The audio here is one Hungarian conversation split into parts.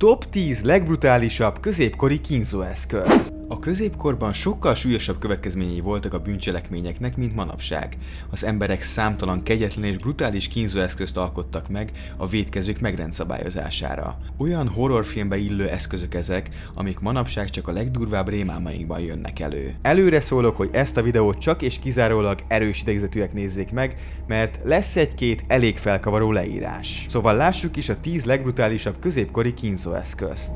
Top 10 legbrutálisabb középkori kínzóeszköz. A középkorban sokkal súlyosabb következményei voltak a bűncselekményeknek, mint manapság. Az emberek számtalan kegyetlen és brutális kínzóeszközt alkottak meg a vétkezők megrendszabályozására. Olyan horrorfilmbe illő eszközök ezek, amik manapság csak a legdurvább rémálmainkban jönnek elő. Előre szólok, hogy ezt a videót csak és kizárólag erős idegzetűek nézzék meg, mert lesz egy-két elég felkavaró leírás. Szóval lássuk is a 10 legbrutálisabb középkori kínzóeszközt.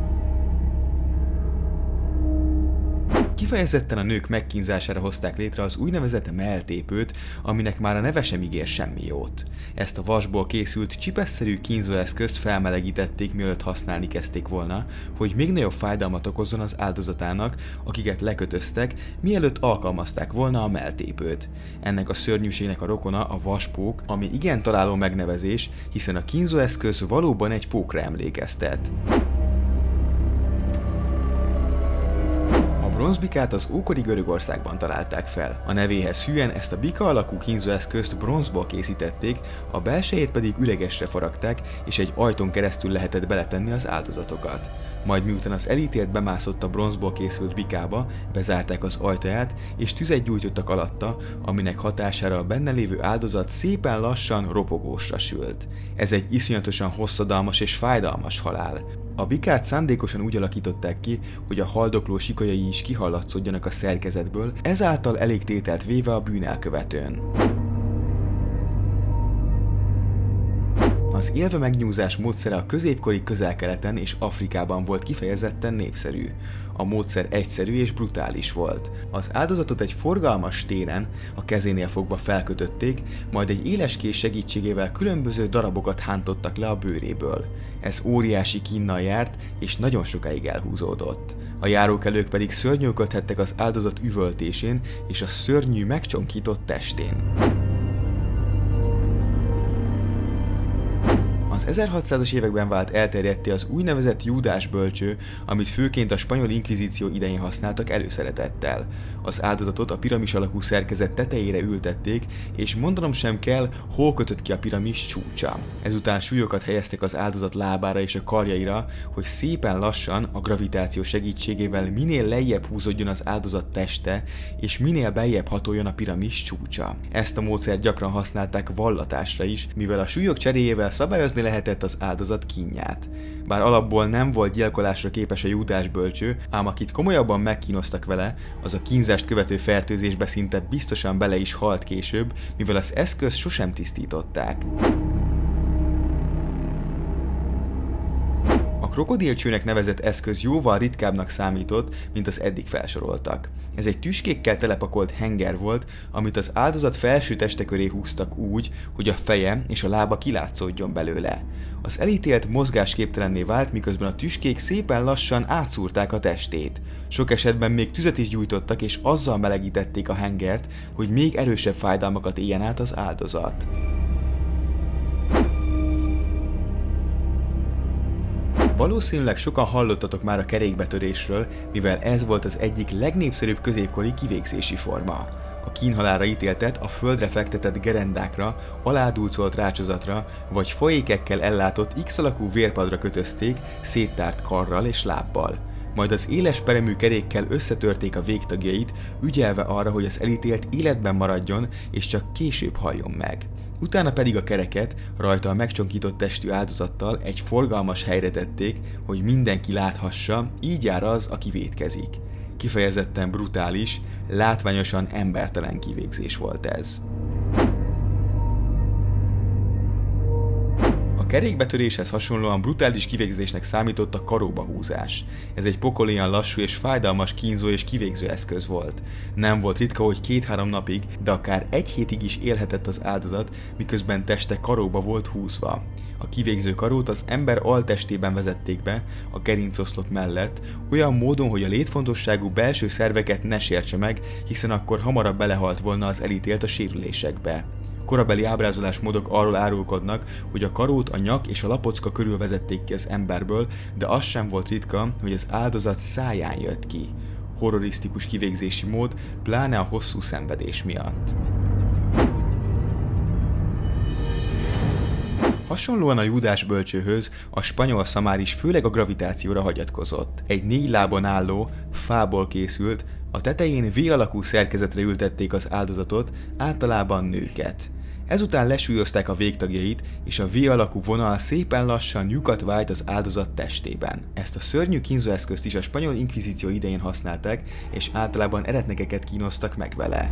Kifejezetten a nők megkínzására hozták létre az úgynevezett melltépőt, aminek már a neve sem ígér semmi jót. Ezt a vasból készült csipesszerű kínzóeszközt felmelegítették, mielőtt használni kezdték volna, hogy még nagyobb fájdalmat okozzon az áldozatának, akiket lekötöztek, mielőtt alkalmazták volna a melltépőt. Ennek a szörnyűségnek a rokona a vaspók, ami igen találó megnevezés, hiszen a kínzóeszköz valóban egy pókra emlékeztet. A bronzbikát az ókori Görögországban találták fel. A nevéhez hűen ezt a bika alakú kínzóeszközt bronzból készítették, a belsejét pedig üregesre faragták, és egy ajtón keresztül lehetett beletenni az áldozatokat. Majd miután az elítélt bemászott a bronzból készült bikába, bezárták az ajtaját, és tüzet gyújtottak alatta, aminek hatására a benne lévő áldozat szépen lassan ropogósra sült. Ez egy iszonyatosan hosszadalmas és fájdalmas halál. A bikát szándékosan úgy alakították ki, hogy a haldokló sikajai is kihallatszódjanak a szerkezetből, ezáltal elég tételt véve a bűnelkövetőn. Az élve megnyúzás módszere a középkori Közel-Keleten és Afrikában volt kifejezetten népszerű. A módszer egyszerű és brutális volt. Az áldozatot egy forgalmas téren, a kezénél fogva felkötötték, majd egy éles kés segítségével különböző darabokat hántottak le a bőréből. Ez óriási kínnal járt, és nagyon sokáig elhúzódott. A járókelők pedig szörnyűködhettek az áldozat üvöltésén és a szörnyű megcsonkított testén. Az 1600-as években vált elterjedté az úgynevezett Júdás bölcső, amit főként a spanyol inkvizíció idején használtak előszeretettel. Az áldozatot a piramis alakú szerkezet tetejére ültették, és mondanom sem kell, hol kötött ki a piramis csúcsa. Ezután súlyokat helyeztek az áldozat lábára és a karjaira, hogy szépen lassan a gravitáció segítségével minél lejjebb húzódjon az áldozat teste, és minél beljebb hatoljon a piramis csúcsa. Ezt a módszert gyakran használták vallatásra is, mivel a súlyok cseréjével szabályozni lehetett az áldozat kínját. Bár alapból nem volt gyilkolásra képes a Júdás bölcső, ám akit komolyabban megkínoztak vele, az a kínzást követő fertőzésbe szinte biztosan bele is halt később, mivel az eszközt sosem tisztították. A krokodilcsőnek nevezett eszköz jóval ritkábbnak számított, mint az eddig felsoroltak. Ez egy tüskékkel telepakolt henger volt, amit az áldozat felső teste köré húztak úgy, hogy a feje és a lába kilátszódjon belőle. Az elítélt mozgásképtelenné vált, miközben a tüskék szépen lassan átszúrták a testét. Sok esetben még tüzet is gyújtottak, és azzal melegítették a hengert, hogy még erősebb fájdalmakat éljen át az áldozat. Valószínűleg sokan hallottatok már a kerékbetörésről, mivel ez volt az egyik legnépszerűbb középkori kivégzési forma. A kínhalálra ítéltet a földre fektetett gerendákra, aládulcolt rácsozatra vagy folyékekkel ellátott X-alakú vérpadra kötözték széttárt karral és lábbal. Majd az éles peremű kerékkel összetörték a végtagjait, ügyelve arra, hogy az elítélt életben maradjon és csak később haljon meg. Utána pedig a kereket rajta a megcsonkított testű áldozattal egy forgalmas helyre tették, hogy mindenki láthassa, így jár az, aki vétkezik. Kifejezetten brutális, látványosan embertelen kivégzés volt ez. A kerékbetöréshez hasonlóan brutális kivégzésnek számított a karóba húzás. Ez egy pokolian lassú és fájdalmas kínzó és kivégző eszköz volt. Nem volt ritka, hogy 2-3 napig, de akár 1 hétig is élhetett az áldozat, miközben teste karóba volt húzva. A kivégző karót az ember altestében vezették be, a gerincoszlop mellett, olyan módon, hogy a létfontosságú belső szerveket ne sértse meg, hiszen akkor hamarabb belehalt volna az elítélt a sérülésekbe. Korabeli ábrázolásmódok arról árulkodnak, hogy a karót a nyak és a lapocka körül vezették ki az emberből, de az sem volt ritka, hogy az áldozat száján jött ki. Horrorisztikus kivégzési mód, pláne a hosszú szenvedés miatt. Hasonlóan a Júdás bölcsőhöz, a spanyol szamár is főleg a gravitációra hagyatkozott. Egy 4 lábon álló, fából készült, a tetején V-alakú szerkezetre ültették az áldozatot, általában nőket. Ezután lesúlyozták a végtagjait, és a V-alakú vonal szépen lassan lyukat vájt az áldozat testében. Ezt a szörnyű kínzóeszközt is a spanyol inkvizíció idején használták, és általában eretnekeket kínoztak meg vele.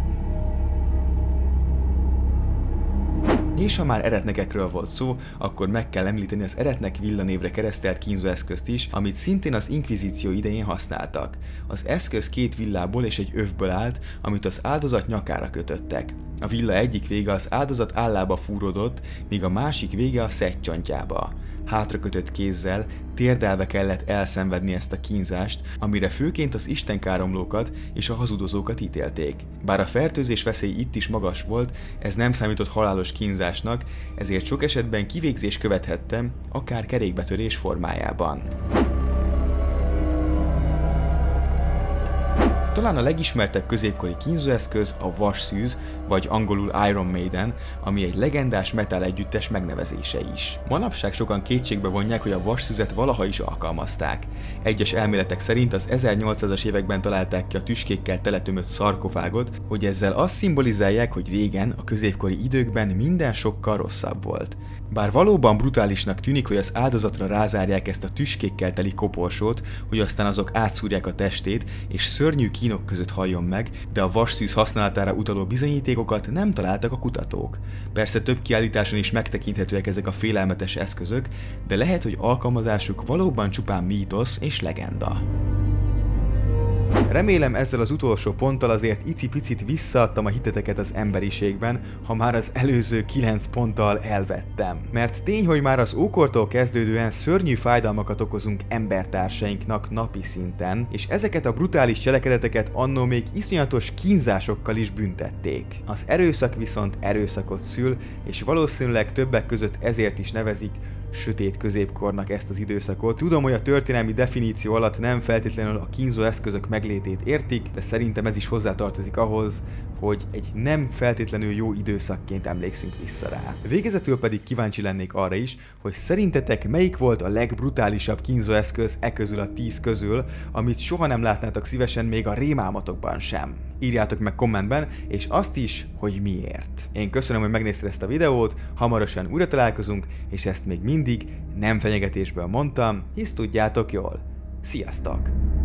És ha már eretnekekről volt szó, akkor meg kell említeni az eretnek villa névre keresztelt kínzóeszközt is, amit szintén az inkvizíció idején használtak. Az eszköz 2 villából és egy övből állt, amit az áldozat nyakára kötöttek. A villa egyik vége az áldozat állába fúródott, míg a másik vége a szedcsontjába. Hátrakötött kézzel, térdelve kellett elszenvedni ezt a kínzást, amire főként az istenkáromlókat és a hazudozókat ítélték. Bár a fertőzés veszély itt is magas volt, ez nem számított halálos kínzásnak, ezért sok esetben kivégzés követhette, akár kerékbetörés formájában. Talán a legismertebb középkori kínzóeszköz a vasszűz, vagy angolul Iron Maiden, ami egy legendás metal együttes megnevezése is. Manapság sokan kétségbe vonják, hogy a vasszűzet valaha is alkalmazták. Egyes elméletek szerint az 1800-as években találták ki a tüskékkel teletömött szarkofágot, hogy ezzel azt szimbolizálják, hogy régen, a középkori időkben minden sokkal rosszabb volt. Bár valóban brutálisnak tűnik, hogy az áldozatra rázárják ezt a tüskékkel teli koporsót, hogy aztán azok átszúrják a testét, és szörnyű kínok között halljon meg, de a vasszűz használatára utaló bizonyítékokat nem találtak a kutatók. Persze több kiállításon is megtekinthetőek ezek a félelmetes eszközök, de lehet, hogy alkalmazásuk valóban csupán mítosz és legenda. Remélem ezzel az utolsó ponttal azért icipicit visszaadtam a hiteteket az emberiségben, ha már az előző 9 ponttal elvettem. Mert tény, hogy már az ókortól kezdődően szörnyű fájdalmakat okozunk embertársainknak napi szinten, és ezeket a brutális cselekedeteket annó még iszonyatos kínzásokkal is büntették. Az erőszak viszont erőszakot szül, és valószínűleg többek között ezért is nevezik sötét középkornak ezt az időszakot. Tudom, hogy a történelmi definíció alatt nem feltétlenül a kínzó eszközök meglétét értik, de szerintem ez is hozzátartozik ahhoz, hogy egy nem feltétlenül jó időszakként emlékszünk vissza rá. Végezetül pedig kíváncsi lennék arra is, hogy szerintetek melyik volt a legbrutálisabb kínzóeszköz e közül a 10 közül, amit soha nem látnátok szívesen még a rémálmatokban sem. Írjátok meg kommentben, és azt is, hogy miért. Én köszönöm, hogy megnézted ezt a videót, hamarosan újra találkozunk, és ezt még mindig nem fenyegetésből mondtam, hisz tudjátok jól. Sziasztok!